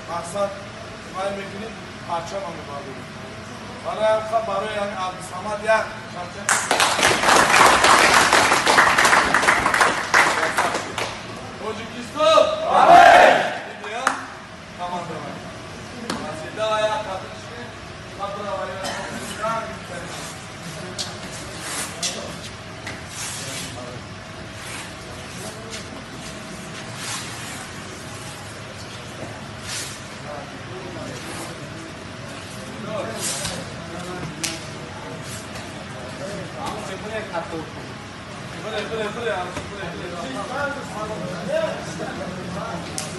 maksat İsmail Mekin'in parçamanı bağlı. Bana yapka baro yani abi Samad ya. Çocuk isto. Abi. Gidiyor. Tamam tamam. Nasıl ayağa kadın şimdi. Kadın havaya. Boleh.